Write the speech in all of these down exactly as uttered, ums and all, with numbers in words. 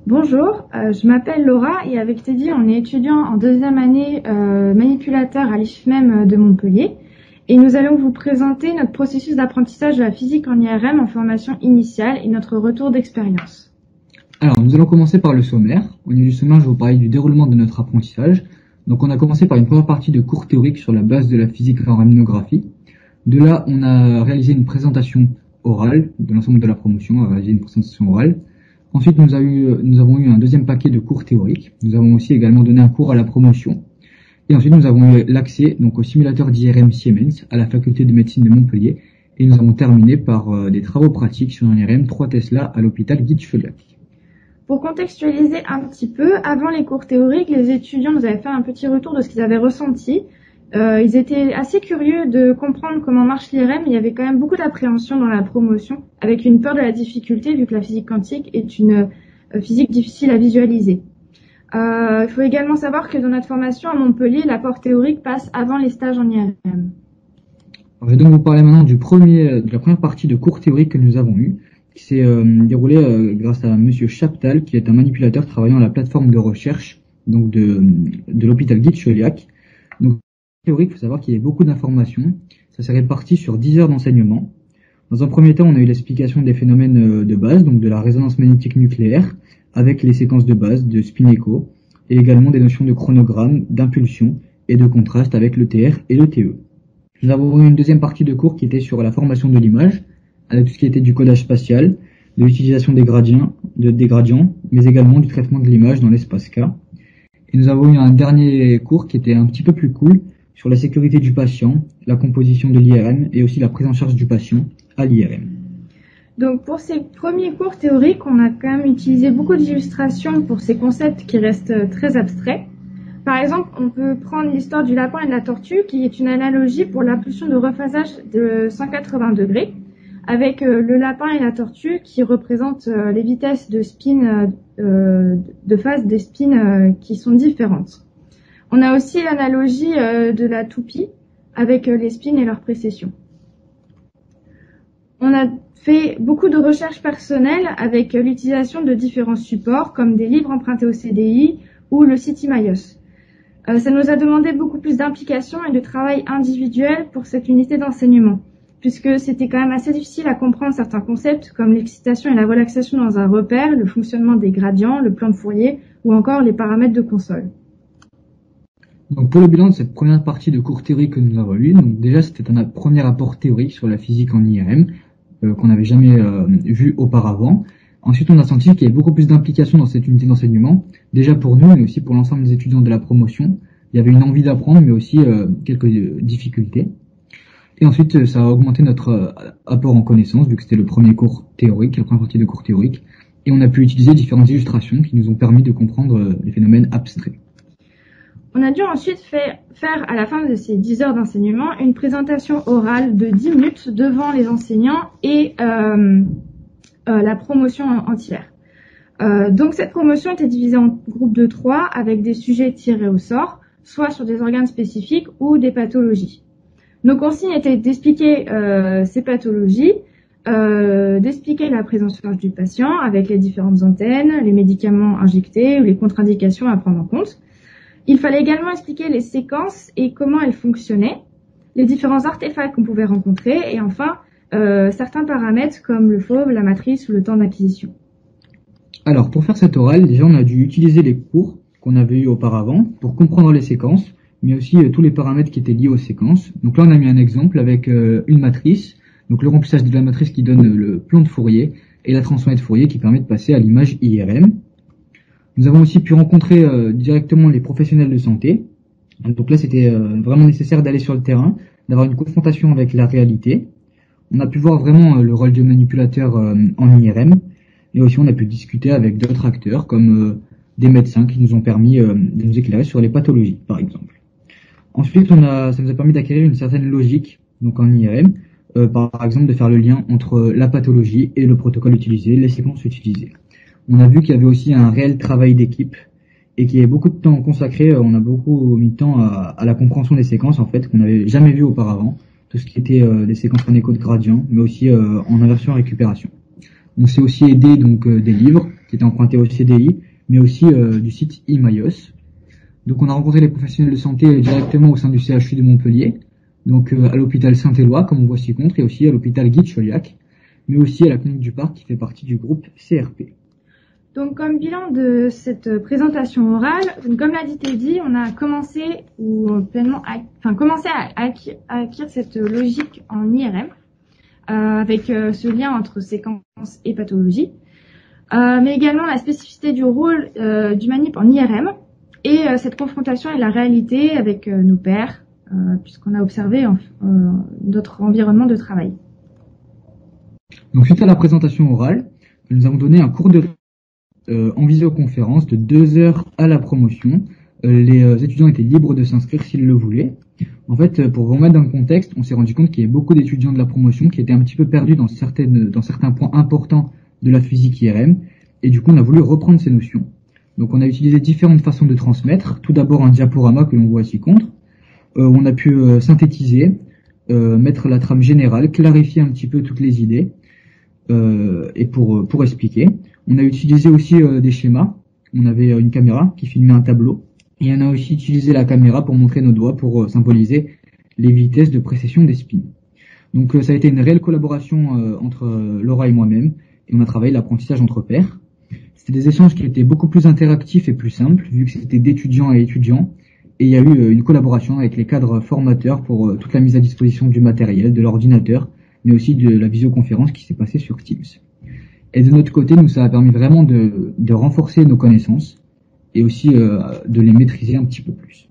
Bonjour, euh, je m'appelle Laura et avec Teddy, on est étudiant en deuxième année euh, manipulateur à l'I F M E M de Montpellier et nous allons vous présenter notre processus d'apprentissage de la physique en I R M en formation initiale et notre retour d'expérience. Alors, nous allons commencer par le sommaire. Au niveau du sommaire, je vais vous parler du déroulement de notre apprentissage. Donc, on a commencé par une première partie de cours théorique sur la base de la physique en raminographie. De là, on a réalisé une présentation orale de l'ensemble de la promotion, on a réalisé une présentation orale. Ensuite, nous, a eu, nous avons eu un deuxième paquet de cours théoriques. Nous avons aussi également donné un cours à la promotion. Et ensuite, nous avons eu l'accès donc au simulateur d'I R M Siemens à la faculté de médecine de Montpellier. Et nous avons terminé par euh, des travaux pratiques sur un I R M trois Tesla à l'hôpital Guy-de-Chauliac. Pour contextualiser un petit peu, avant les cours théoriques, les étudiants nous avaient fait un petit retour de ce qu'ils avaient ressenti. Euh, ils étaient assez curieux de comprendre comment marche l'I R M. Il y avait quand même beaucoup d'appréhension dans la promotion, avec une peur de la difficulté, vu que la physique quantique est une euh, physique difficile à visualiser. Euh, il faut également savoir que dans notre formation à Montpellier, l'apport théorique passe avant les stages en I R M. Alors, je vais donc vous parler maintenant du premier, de la première partie de cours théorique que nous avons eu, qui s'est euh, déroulé euh, grâce à Monsieur Chaptal, qui est un manipulateur travaillant à la plateforme de recherche donc de, de l'hôpital Guy-de-Chauliac. Donc, théorique, il faut savoir qu'il y a beaucoup d'informations. Ça s'est réparti sur dix heures d'enseignement. Dans un premier temps, on a eu l'explication des phénomènes de base, donc de la résonance magnétique nucléaire, avec les séquences de base de spin-écho, et également des notions de chronogramme, d'impulsion et de contraste avec le T R et le T E. Nous avons eu une deuxième partie de cours qui était sur la formation de l'image, avec tout ce qui était du codage spatial, de l'utilisation des gradients, de, des gradients, mais également du traitement de l'image dans l'espace K. Et nous avons eu un dernier cours qui était un petit peu plus cool, sur la sécurité du patient, la composition de l'I R M et aussi la prise en charge du patient à l'I R M. Donc pour ces premiers cours théoriques, on a quand même utilisé beaucoup d'illustrations pour ces concepts qui restent très abstraits. Par exemple, on peut prendre l'histoire du lapin et de la tortue, qui est une analogie pour l'impulsion de rephasage de cent quatre-vingts degrés, avec le lapin et la tortue qui représentent les vitesses de spin, de phase des spins qui sont différentes. On a aussi l'analogie euh, de la toupie avec euh, les spins et leur précession. On a fait beaucoup de recherches personnelles avec euh, l'utilisation de différents supports comme des livres empruntés au C D I ou le site Imaios. Euh, ça nous a demandé beaucoup plus d'implication et de travail individuel pour cette unité d'enseignement, puisque c'était quand même assez difficile à comprendre certains concepts comme l'excitation et la relaxation dans un repère, le fonctionnement des gradients, le plan de Fourier ou encore les paramètres de console. Donc pour le bilan de cette première partie de cours théorique que nous avons eu, donc déjà c'était un premier apport théorique sur la physique en I R M euh, qu'on n'avait jamais euh, vu auparavant. Ensuite on a senti qu'il y avait beaucoup plus d'implication dans cette unité d'enseignement, déjà pour nous mais aussi pour l'ensemble des étudiants de la promotion. Il y avait une envie d'apprendre mais aussi euh, quelques difficultés. Et ensuite ça a augmenté notre euh, apport en connaissances vu que c'était le premier cours théorique, la première partie de cours théorique. Et on a pu utiliser différentes illustrations qui nous ont permis de comprendre euh, les phénomènes abstraits. On a dû ensuite faire, faire à la fin de ces dix heures d'enseignement une présentation orale de dix minutes devant les enseignants et euh, euh, la promotion entière. Euh, donc cette promotion était divisée en groupes de trois avec des sujets tirés au sort, soit sur des organes spécifiques ou des pathologies. Nos consignes étaient d'expliquer euh, ces pathologies, euh, d'expliquer la prise en charge du patient avec les différentes antennes, les médicaments injectés ou les contre-indications à prendre en compte. Il fallait également expliquer les séquences et comment elles fonctionnaient, les différents artefacts qu'on pouvait rencontrer et enfin euh, certains paramètres comme le fauve, la matrice ou le temps d'acquisition. Alors pour faire cette orale, déjà on a dû utiliser les cours qu'on avait eu auparavant pour comprendre les séquences, mais aussi euh, tous les paramètres qui étaient liés aux séquences. Donc là on a mis un exemple avec euh, une matrice, donc le remplissage de la matrice qui donne le plan de Fourier et la transformée de Fourier qui permet de passer à l'image I R M. Nous avons aussi pu rencontrer euh, directement les professionnels de santé. Donc là, c'était euh, vraiment nécessaire d'aller sur le terrain, d'avoir une confrontation avec la réalité. On a pu voir vraiment euh, le rôle du manipulateur euh, en I R M. Et aussi, on a pu discuter avec d'autres acteurs, comme euh, des médecins qui nous ont permis euh, de nous éclairer sur les pathologies, par exemple. Ensuite, on a, ça nous a permis d'acquérir une certaine logique donc en I R M. Euh, par exemple, de faire le lien entre la pathologie et le protocole utilisé, les séquences utilisées. On a vu qu'il y avait aussi un réel travail d'équipe et qu'il y avait beaucoup de temps consacré, on a beaucoup mis de temps à, à la compréhension des séquences en fait qu'on n'avait jamais vu auparavant, tout ce qui était euh, des séquences en écho de gradient, mais aussi euh, en inversion et récupération. On s'est aussi aidé donc euh, des livres qui était emprunté au C D I, mais aussi euh, du site Imaios. Donc on a rencontré les professionnels de santé directement au sein du C H U de Montpellier, donc euh, à l'hôpital Saint-Éloi, comme on voit ci-contre, et aussi à l'hôpital Guy de Chauliac, mais aussi à la clinique du Parc qui fait partie du groupe C R P. Donc comme bilan de cette présentation orale, comme l'a dit Teddy, on a commencé ou pleinement, enfin commencé à acquérir, à acquérir cette logique en I R M, euh, avec euh, ce lien entre séquence et pathologie, euh, mais également la spécificité du rôle euh, du manip en I R M et euh, cette confrontation et la réalité avec euh, nos pairs, euh, puisqu'on a observé euh, notre environnement de travail. Donc suite à la présentation orale, nous avons donné un cours de Euh, en visioconférence de deux heures à la promotion. Euh, les euh, étudiants étaient libres de s'inscrire s'ils le voulaient. En fait, euh, pour vous remettre dans le contexte, on s'est rendu compte qu'il y avait beaucoup d'étudiants de la promotion qui étaient un petit peu perdus dans certaines, dans certains points importants de la physique I R M, et du coup, on a voulu reprendre ces notions. Donc, on a utilisé différentes façons de transmettre. Tout d'abord, un diaporama que l'on voit ci-contre. Euh, on a pu euh, synthétiser, euh, mettre la trame générale, clarifier un petit peu toutes les idées, euh, et pour pour expliquer. On a utilisé aussi euh, des schémas. On avait euh, une caméra qui filmait un tableau. Et on a aussi utilisé la caméra pour montrer nos doigts, pour euh, symboliser les vitesses de précession des spins. Donc euh, ça a été une réelle collaboration euh, entre euh, Laura et moi-même. Et on a travaillé l'apprentissage entre pairs. C'était des échanges qui étaient beaucoup plus interactifs et plus simples, vu que c'était d'étudiants à étudiants. Et il y a eu euh, une collaboration avec les cadres formateurs pour euh, toute la mise à disposition du matériel, de l'ordinateur, mais aussi de la visioconférence qui s'est passée sur Teams. Et de notre côté, nous, ça a permis vraiment de, de renforcer nos connaissances et aussi euh, de les maîtriser un petit peu plus.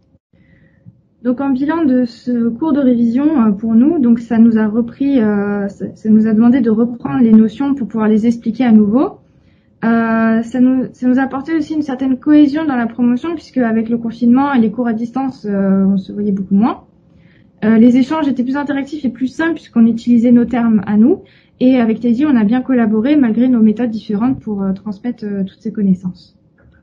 Donc en bilan de ce cours de révision euh, pour nous, donc ça nous a repris, euh, ça, ça nous a demandé de reprendre les notions pour pouvoir les expliquer à nouveau. Euh, ça nous, ça nous a apporté aussi une certaine cohésion dans la promotion, puisque avec le confinement et les cours à distance, euh, on se voyait beaucoup moins. Euh, les échanges étaient plus interactifs et plus simples puisqu'on utilisait nos termes à nous. Et avec Teddy, on a bien collaboré malgré nos méthodes différentes pour euh, transmettre euh, toutes ces connaissances.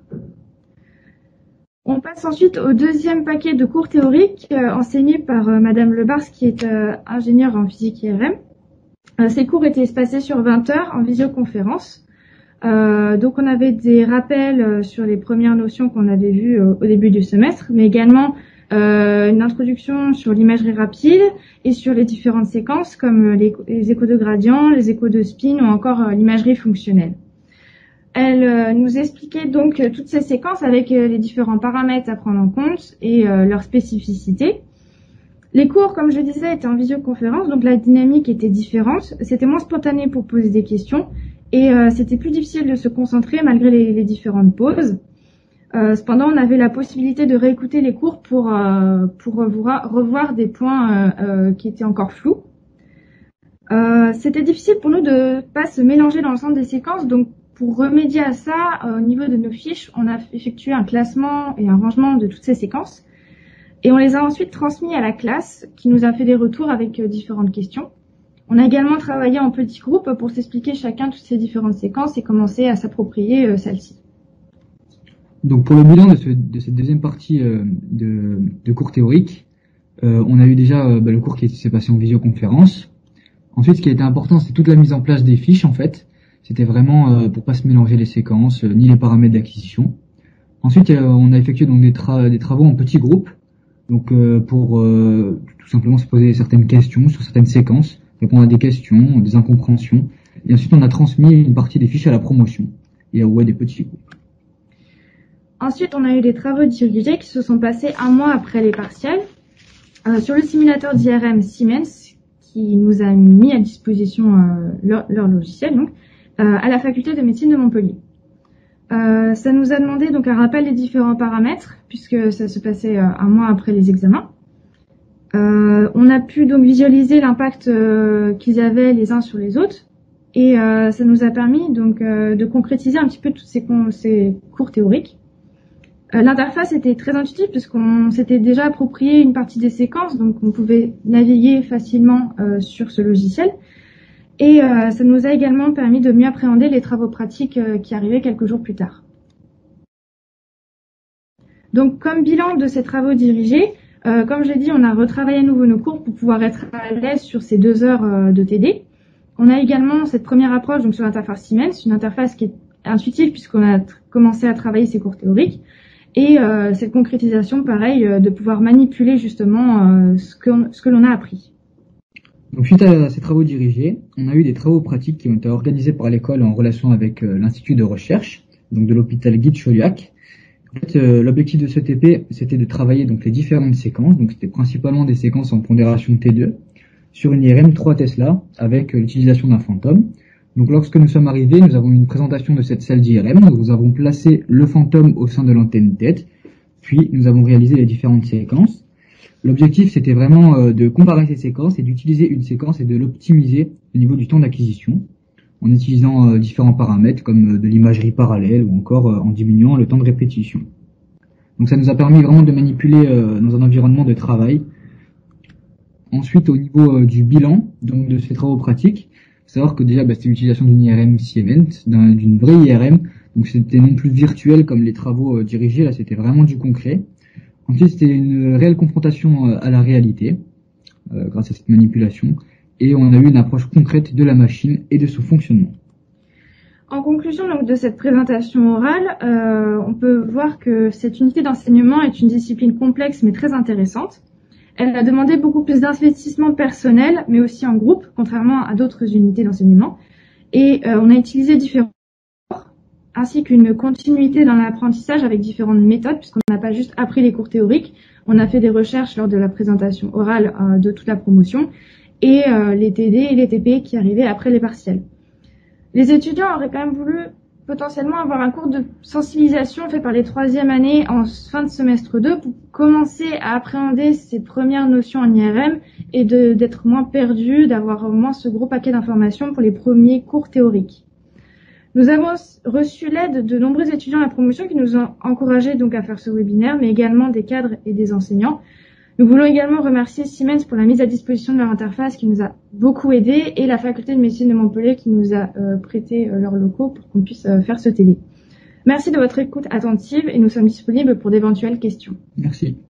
On passe ensuite au deuxième paquet de cours théoriques euh, enseignés par euh, Madame Lebars, qui est euh, ingénieure en physique I R M. Euh, ces cours étaient espacés sur vingt heures en visioconférence. Euh, donc on avait des rappels euh, sur les premières notions qu'on avait vues euh, au début du semestre, mais également Euh, une introduction sur l'imagerie rapide et sur les différentes séquences comme les, les échos de gradient, les échos de spin ou encore euh, l'imagerie fonctionnelle. Elle euh, nous expliquait donc euh, toutes ces séquences avec euh, les différents paramètres à prendre en compte et euh, leurs spécificités. Les cours, comme je disais, étaient en visioconférence, donc la dynamique était différente. C'était moins spontané pour poser des questions et euh, c'était plus difficile de se concentrer malgré les, les différentes pauses. Euh, cependant, on avait la possibilité de réécouter les cours pour, euh, pour revoir, revoir des points euh, euh, qui étaient encore flous. Euh, C'était difficile pour nous de pas se mélanger dans l'ensemble des séquences, donc pour remédier à ça, euh, au niveau de nos fiches, on a effectué un classement et un rangement de toutes ces séquences. Et on les a ensuite transmis à la classe qui nous a fait des retours avec euh, différentes questions. On a également travaillé en petits groupes pour s'expliquer chacun toutes ces différentes séquences et commencer à s'approprier euh, celles-ci. Donc pour le bilan de, ce, de cette deuxième partie euh, de, de cours théorique, euh, on a eu déjà euh, bah, le cours qui s'est passé en visioconférence. Ensuite, ce qui a été important, c'est toute la mise en place des fiches en fait. C'était vraiment euh, pour pas se mélanger les séquences euh, ni les paramètres d'acquisition. Ensuite, euh, on a effectué donc des, tra des travaux en petits groupes, donc euh, pour euh, tout simplement se poser certaines questions sur certaines séquences, répondre à des questions, des incompréhensions. Et ensuite, on a transmis une partie des fiches à la promotion et à ouais, des petits groupes. Ensuite, on a eu des travaux dirigés qui se sont passés un mois après les partiels euh, sur le simulateur d'I R M Siemens qui nous a mis à disposition euh, leur, leur logiciel donc, euh, à la faculté de médecine de Montpellier. Euh, ça nous a demandé donc un rappel des différents paramètres puisque ça se passait euh, un mois après les examens. Euh, on a pu donc visualiser l'impact euh, qu'ils avaient les uns sur les autres et euh, ça nous a permis donc euh, de concrétiser un petit peu tous ces, ces cours théoriques. Euh, L'interface était très intuitive puisqu'on s'était déjà approprié une partie des séquences, donc on pouvait naviguer facilement euh, sur ce logiciel. Et euh, ça nous a également permis de mieux appréhender les travaux pratiques euh, qui arrivaient quelques jours plus tard. Donc comme bilan de ces travaux dirigés, euh, comme j'ai dit, on a retravaillé à nouveau nos cours pour pouvoir être à l'aise sur ces deux heures euh, de T D. On a également cette première approche donc sur l'interface Siemens, une interface qui est intuitif puisqu'on a tr- commencé à travailler ces cours théoriques. Et euh, cette concrétisation, pareil, euh, de pouvoir manipuler justement euh, ce que, ce que l'on a appris. Donc suite à ces travaux dirigés, on a eu des travaux pratiques qui ont été organisés par l'école en relation avec euh, l'Institut de recherche, donc de l'hôpital Guy de Chauliac. En fait, euh, l'objectif de ce T P, c'était de travailler donc les différentes séquences, donc c'était principalement des séquences en pondération T deux, sur une I R M trois Tesla avec euh, l'utilisation d'un fantôme. Donc lorsque nous sommes arrivés, nous avons eu une présentation de cette salle d'I R M, donc nous avons placé le fantôme au sein de l'antenne tête, puis nous avons réalisé les différentes séquences. L'objectif, c'était vraiment euh, de comparer ces séquences et d'utiliser une séquence et de l'optimiser au niveau du temps d'acquisition, en utilisant euh, différents paramètres comme euh, de l'imagerie parallèle ou encore euh, en diminuant le temps de répétition. Donc ça nous a permis vraiment de manipuler euh, dans un environnement de travail. Ensuite, au niveau euh, du bilan, donc de ces travaux pratiques, faut savoir que déjà bah, c'était l'utilisation d'une I R M C-Event, d'un, d'une vraie I R M, donc c'était non plus virtuel comme les travaux euh, dirigés, là c'était vraiment du concret. Ensuite, c'était une réelle confrontation euh, à la réalité, euh, grâce à cette manipulation, et on a eu une approche concrète de la machine et de son fonctionnement. En conclusion donc, de cette présentation orale, euh, on peut voir que cette unité d'enseignement est une discipline complexe mais très intéressante. Elle a demandé beaucoup plus d'investissement personnel, mais aussi en groupe, contrairement à d'autres unités d'enseignement. Et euh, on a utilisé différents cours, ainsi qu'une continuité dans l'apprentissage avec différentes méthodes, puisqu'on n'a pas juste appris les cours théoriques, on a fait des recherches lors de la présentation orale euh, de toute la promotion, et euh, les T D et les T P qui arrivaient après les partiels. Les étudiants auraient quand même voulu potentiellement avoir un cours de sensibilisation fait par les troisième années en fin de semestre deux pour commencer à appréhender ces premières notions en I R M et de, d'être moins perdu, d'avoir au moins ce gros paquet d'informations pour les premiers cours théoriques. Nous avons reçu l'aide de nombreux étudiants à la promotion qui nous ont encouragés donc à faire ce webinaire, mais également des cadres et des enseignants. Nous voulons également remercier Siemens pour la mise à disposition de leur interface qui nous a beaucoup aidés et la faculté de médecine de Montpellier qui nous a euh, prêté euh, leurs locaux pour qu'on puisse euh, faire ce T D. Merci de votre écoute attentive et nous sommes disponibles pour d'éventuelles questions. Merci.